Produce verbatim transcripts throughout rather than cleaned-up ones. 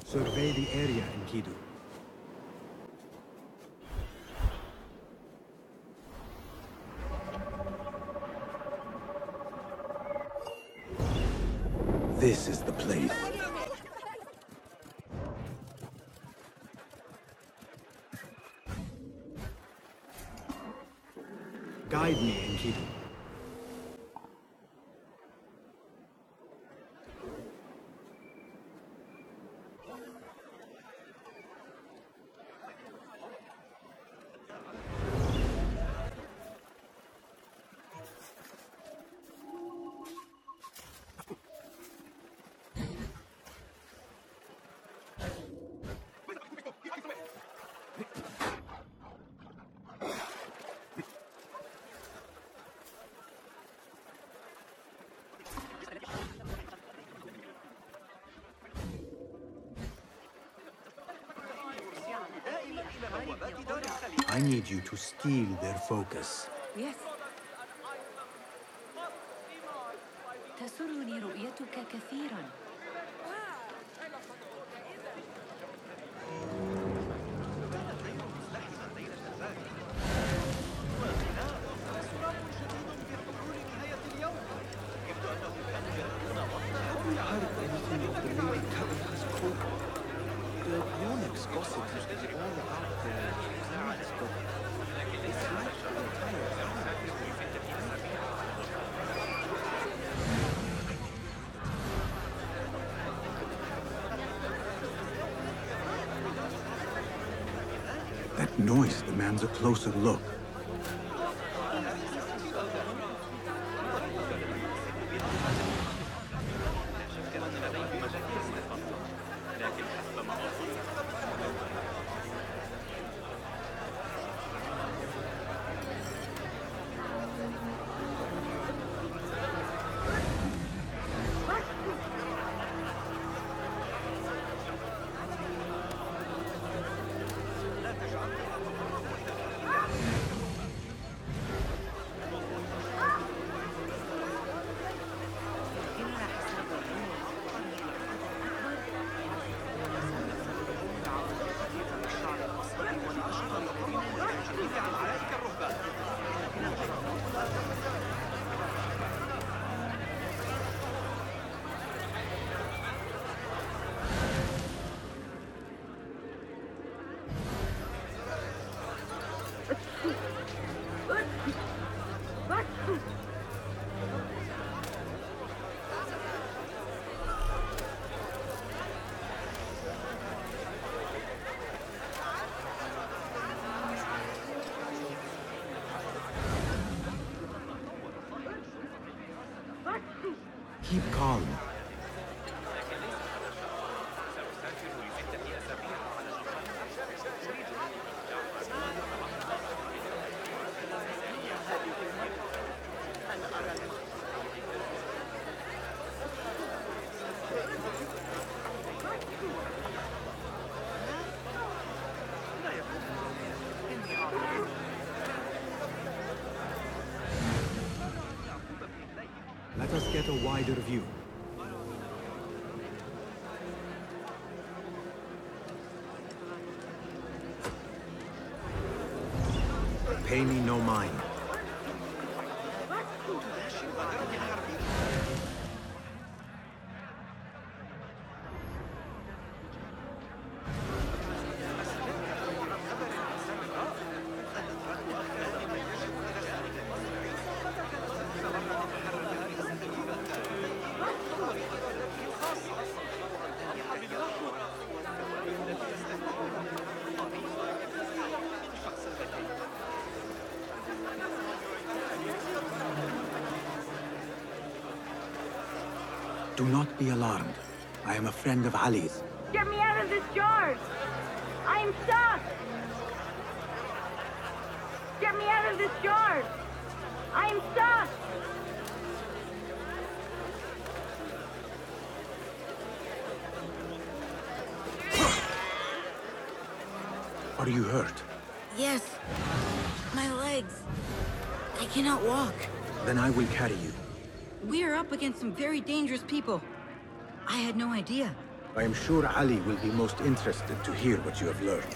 Survey the area, Enkidu. This is the place. Guide me, Enkidu. I need you to steal their focus. Yes. تسرني رؤيتك كثيرا. That noise demands a closer look. Keep calm. Let us get a wider view. Pay me no mind. Do not be alarmed. I am a friend of Ali's. Get me out of this jar! I'm stuck! Get me out of this jar! I'm stuck! Are you hurt? Yes. My legs. I cannot walk. Then I will carry you. We are up against some very dangerous people. I had no idea. I am sure Ali will be most interested to hear what you have learned.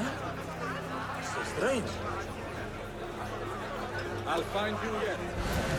Strange. I'll find you yet.